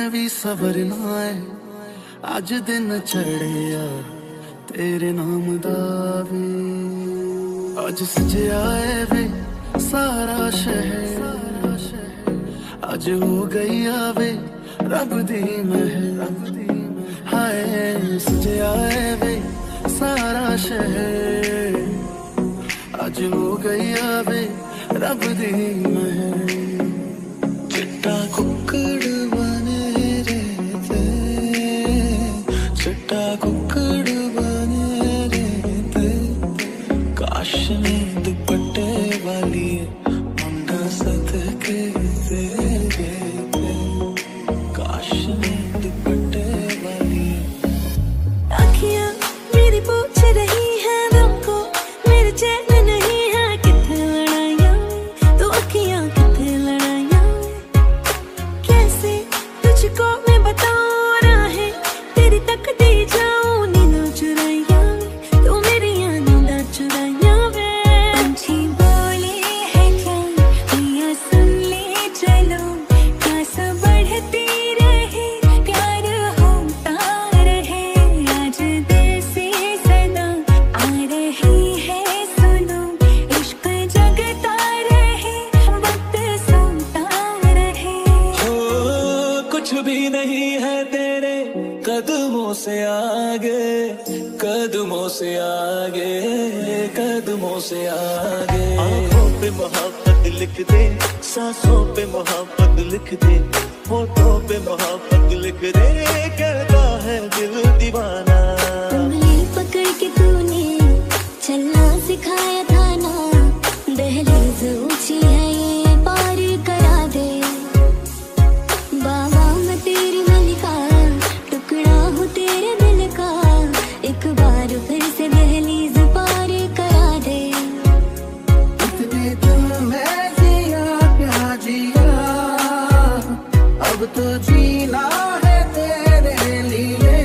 भी सबर ना है अज दिन चढ़िया तेरे नाम दा वे अज सजया है वे सारा शहर अज हो गई आवे रब दी महर हाय सजया है वे सारा शहर अज हो गई आवे रब दी महर चिट्टा कुक्कड़ बने रहते चिट्टा कुक्कड़ बने रहते काश ने दुपट्टे वाली मुंडा सदके तेरे काश ने दुपट्टे वाली आँखियाँ मेरी पूछ रही है तुमको मेरे चैन नहीं है कितने लड़ाइयाँ तो आँखियाँ कितने लड़ाइयाँ कैसे तुझको मैं बताऊँ राहें तेरी तक दी जाऊँ नींदों चुराइयाँ तो मेरी नींदा चुराइयाँ वे पंछी बोले है क्या भैया सुन ले चलो प्यास बढ़ती रहे प्यार होता रहे आज दिल से सदा आ रही है सुनो इश्क जगता रहे वक्त सोता रहे हो कुछ भी नहीं है तेरे कदमों से आगे कदमों से आगे कदमों से आगे आँखों पे मोहब्बत लिख दे सांसों पे मोहब्बत लिख दे होठों पे मोहब्बत लिख दे कहता है दिल दीवाना उंगली पकड़ के तूने चलना सिखाया था ना दहलीज ऊंची है ये पार करा दे बाबा मैं तेरी मलिका टुकड़ा हूँ तेरे दिल का एक बार फिर से दहलीज पार करा दे इतने दिल में जिया प्यार जिया अब तो जीना है तेरे लिए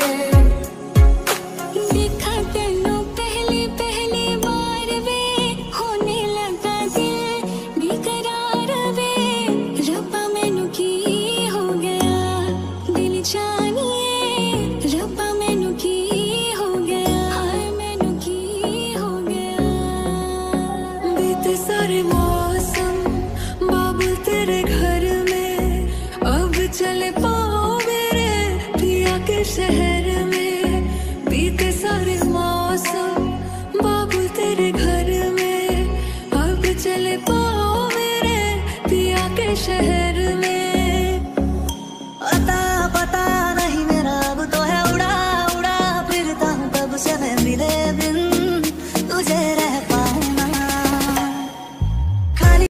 देखा तेनों पहली पहली बार वे होने लगा दिल बेकरार वे रब्बा मैनू की हो गया दिल जानिए रब्बा मैनू की हो गया हाय मैनू की हो गया बीते सारे मौसम बाबुल तेरे घर में अब चले पाओ मेरे पिया के शहर